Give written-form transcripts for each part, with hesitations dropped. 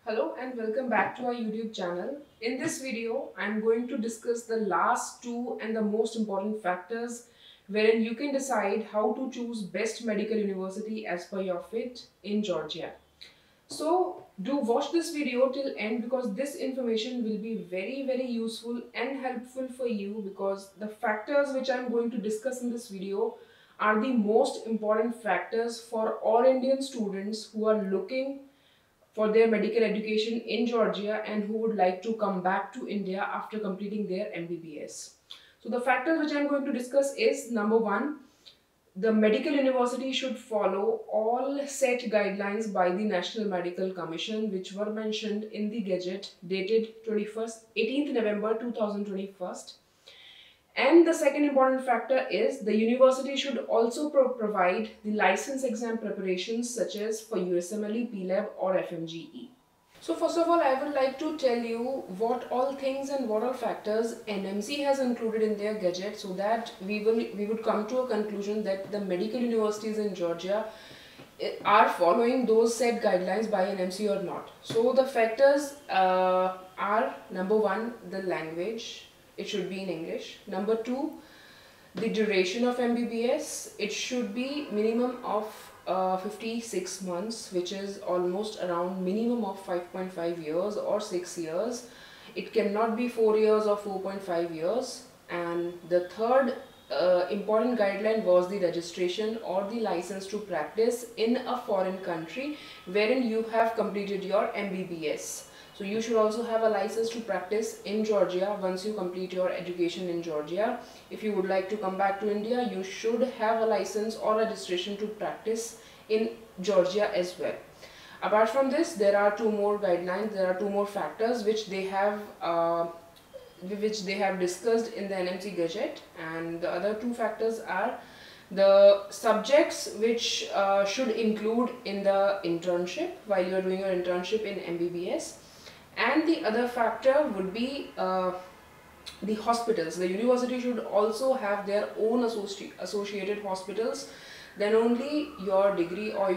Hello and welcome back to our YouTube channel. In this video, I'm going to discuss the last two and the most important factors wherein you can decide how to choose best medical university as per your fit in Georgia. So do watch this video till end because this information will be very useful and helpful for you because the factors which I'm going to discuss in this video are the most important factors for all Indian students who are looking for their medical education in Georgia and who would like to come back to India after completing their MBBS. So the factors which I am going to discuss is number one, the medical university should follow all set guidelines by the National Medical Commission which were mentioned in the Gazette dated 18th November 2021. And the second important factor is the university should also provide the license exam preparations such as for USMLE, PLAB or FMGE. So first of all, I would like to tell you what all things and what all factors NMC has included in their gadget so that we would come to a conclusion that the medical universities in Georgia are following those set guidelines by NMC or not. So the factors are number one, the language. It should be in English. Number two, the duration of MBBS. It should be minimum of 56 months, which is almost around minimum of 5.5 years or 6 years. It cannot be 4 years or 4.5 years. And the third important guideline was the registration or the license to practice in a foreign country wherein you have completed your MBBS. So you should also have a license to practice in Georgia once you complete your education in Georgia. If you would like to come back to India, you should have a license or registration to practice in Georgia as well. Apart from this, there are two more guidelines, there are two more factors which they have discussed in the NMC Gazette, and the other two factors are the subjects which should include in the internship while you are doing your internship in MBBS. And the other factor would be the hospitals. The university should also have their own associated hospitals. Then only your degree or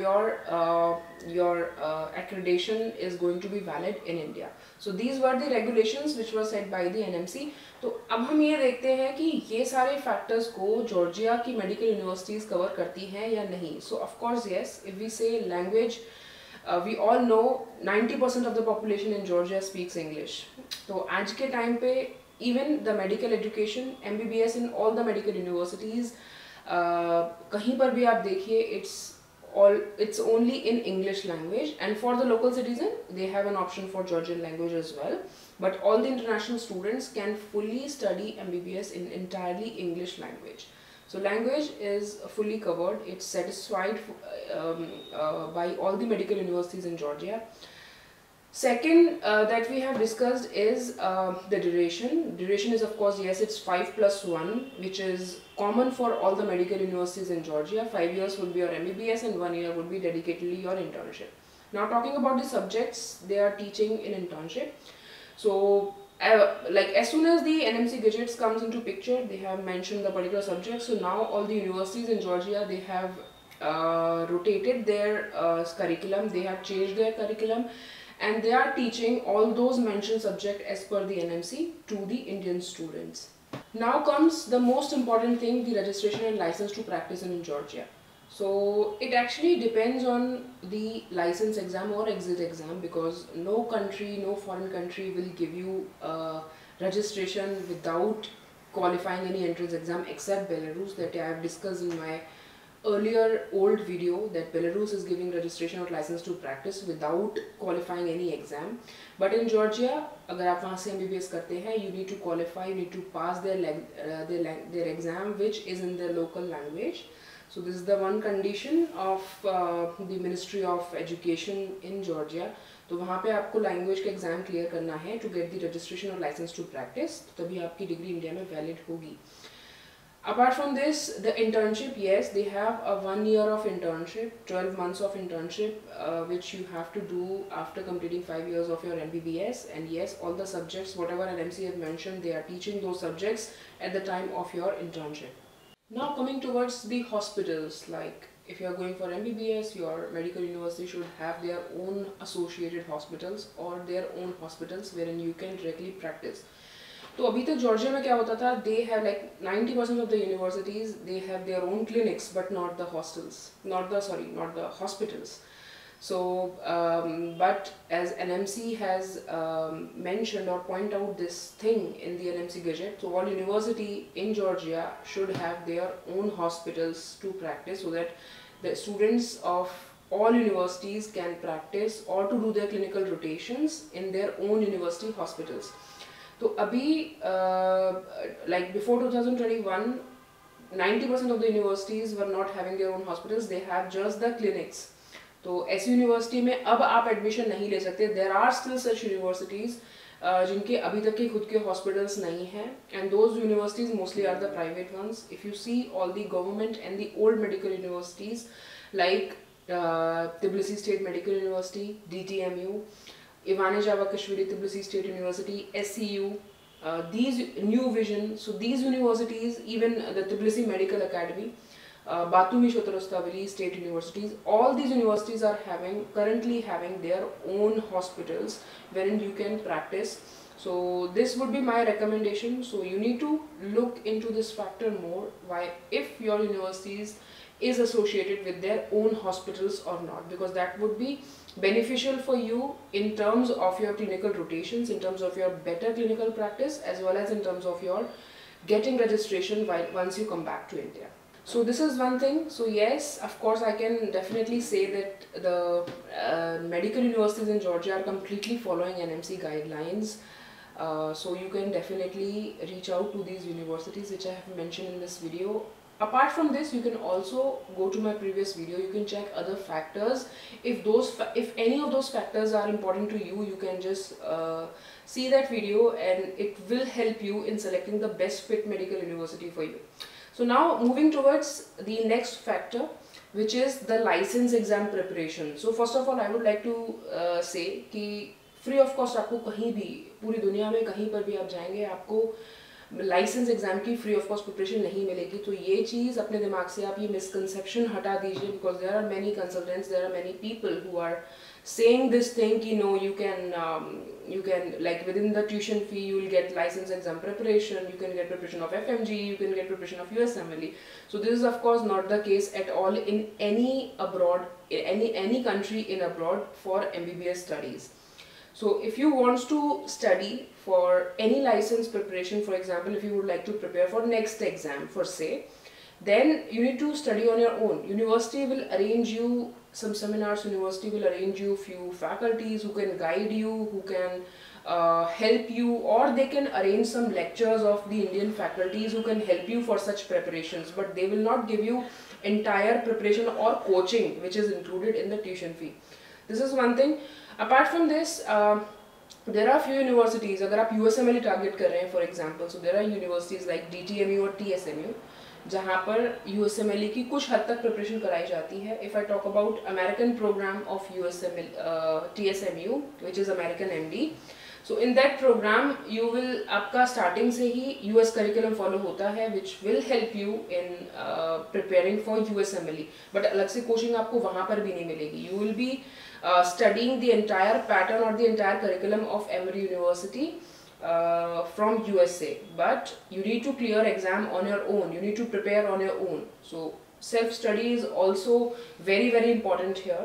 your accreditation is going to be valid in India. So these were the regulations which were set by the NMC. तो अब हम ये देखते हैं कि ये सारे factors को जॉर्जिया की medical universities cover करती हैं या नहीं. So of course yes, if we say language, we all know 90% of the population in Georgia speaks English. तो आज के time पे even the medical education, MBBS in all the medical universities, कहीं पर भी आप देखिए it's only in English language, and for the local citizen they have an option for Georgian language as well. But all the international students can fully study MBBS in entirely English language. So language is fully covered. It's satisfied by all the medical universities in Georgia. Second that we have discussed is the duration. Duration is of course yes, it's 5+1, which is common for all the medical universities in Georgia. 5 years would be your MBBS and 1 year would be dedicatedly your internship. Now talking about the subjects they are teaching in internship. So like as soon as the NMC Gazettes comes into picture, they have mentioned the particular subject. So now all the universities in Georgia, they have rotated their curriculum, they have changed their curriculum, and they are teaching all those mentioned subjects as per the NMC to the Indian students. Now comes the most important thing, the registration and license to practice in Georgia. So it actually depends on the license exam or exit exam, because no country, no foreign country will give you registration without qualifying any entrance exam except Belarus, that I have discussed in my earlier old video, that Belarus is giving registration or license to practice without qualifying any exam. But in Georgia, अगर आप वहाँ से MBBS करते हैं, you need to qualify, you need to pass their exam which is in their local language. So this is the one condition of the Ministry of Education in Georgia. तो वहाँ पे आपको language का exam clear करना है to get the registration or license to practice. तभी आपकी degree India में valid होगी. Apart from this, the internship, yes, they have a 1 year of internship, 12 months of internship, which you have to do after completing 5 years of your MBBS. And yes, all the subjects, whatever NMC have mentioned, they are teaching those subjects at the time of your internship. Now coming towards the hospitals, like if you are going for MBBS, your medical university should have their own associated hospitals or their own hospitals wherein you can directly practice. तो अभी तक Georgia में क्या होता था, they have like 90% of the universities, they have their own clinics but not the hostels, not the hospitals. So but as NMC has mentioned or point out this thing in the NMC Gazette, so all university in Georgia should have their own hospitals to practice, so that the students of all universities can practice or to do their clinical rotations in their own university hospitals. So abhi like before 2021, 90% of the universities were not having their own hospitals, they have just the clinics. तो ऐसी university में अब आप admission नहीं ले सकते. There are still such universities जिनके अभी तक के खुद के हॉस्पिटल्स नहीं हैं, and those universities mostly are the private ones. If you see all the government and the old medical universities like Tbilisi State Medical University, DTMU, Ivane Javakashvili Tbilisi State University, SCU, these New Vision, so these universities, even the Tbilisi Medical Academy, Batumi Shotarostavili State Universities, all these universities are currently having their own hospitals wherein you can practice. So this would be my recommendation. So you need to look into this factor more, why if your universities is associated with their own hospitals or not, because that would be beneficial for you in terms of your clinical rotations, in terms of your better clinical practice, as well as in terms of your getting registration once you come back to India. So this is one thing. So yes, of course I can definitely say that the medical universities in Georgia are completely following NMC guidelines. So you can definitely reach out to these universities which I have mentioned in this video. Apart from this, you can also go to my previous video, you can check other factors. If any of those factors are important to you, you can just see that video and it will help you in selecting the best fit medical university for you. So now moving towards the next factor, which is the license exam preparation. So first of all, I would like to say कि free of cost आपको कहीं भी पूरी दुनिया में कहीं पर भी आप जाएंगे आपको लाइसेंस एग्जाम की फ्री ऑफ कॉस्ट प्रिपरेशन नहीं मिलेगी. तो ये चीज़ अपने दिमाग से आप ये मिसकंसेप्शन हटा दीजिए, because there are many consultants, there are many people who are saying this thing कि no, you can like within the tuition fee you will get license exam preparation, you can get preparation of FMG, you can get preparation of USMLE. So this is of course not the case at all in any abroad, any country in abroad for MBBS studies. So if you want to study for any license preparation, for example, if you would like to prepare for next exam for say, then you need to study on your own. University will arrange you some seminars, university will arrange you few faculties who can guide you, who can help you, or they can arrange some lectures of the Indian faculties who can help you for such preparations, but they will not give you entire preparation or coaching which is included in the tuition fee. This is one thing. Apart from this, there are few universities, अगर आप USMLE target कर रहे हैं for example, so there are universities like DTMU और TSMU जहाँ पर USMLE की कुछ हद तक प्रिपरेशन कराई जाती है. If I talk about American program of TSMU, which is American MD, so in that program you will आपका starting से ही US curriculum follow होता है, which will help you in preparing for USMLE. But अलग से coaching आपको वहाँ पर भी नहीं मिलेगी. You will be studying the entire pattern or the entire curriculum of Emory University from USA, but you need to clear exam on your own, you need to prepare on your own. So self study is also very important here.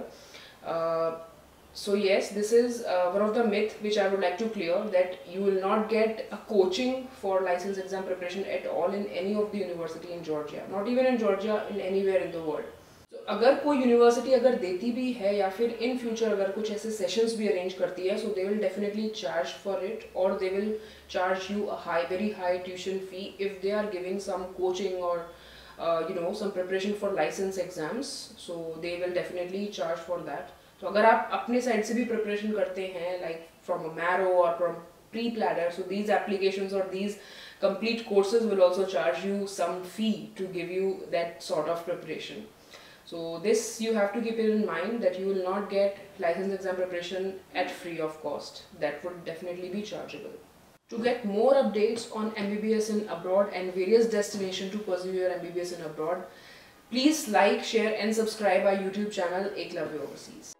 So yes, this is one of the myth which I would like to clear, that you will not get a coaching for license exam preparation at all in any of the university in Georgia, not even in Georgia, in anywhere in the world. So, अगर कोई university अगर देती भी है या फिर in future अगर कुछ ऐसे सेशंस भी अरेंज करती है, so they will definitely charge for it, और they will charge you a very high tuition fee if they are giving some coaching और some preparation for license exams. So they will definitely charge for that. तो अगर आप अपने side से भी preparation करते हैं, like from a marrow or from pre-planner, so these applications or these complete courses will also charge you some fee to give you that sort of preparation. So this you have to keep it in mind, that you will not get license exam preparation at free of cost. That would definitely be chargeable. To get more updates on MBBS in abroad and various destinations to pursue your MBBS in abroad, Please like, share and subscribe our YouTube channel Eklavya Overseas.